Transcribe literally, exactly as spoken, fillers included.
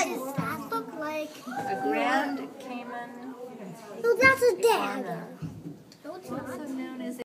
does that look like? A Grand Cayman. No, that's a dad. Iguana.